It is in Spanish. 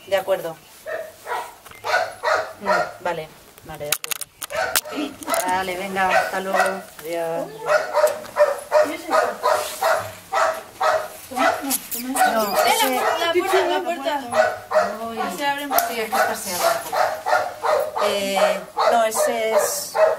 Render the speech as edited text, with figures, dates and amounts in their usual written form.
De acuerdo. Vale, vale, de acuerdo. Vale, venga, hasta luego. Adiós. No, ese... La puerta. Uy, sí, es que es paseado. No, ese es...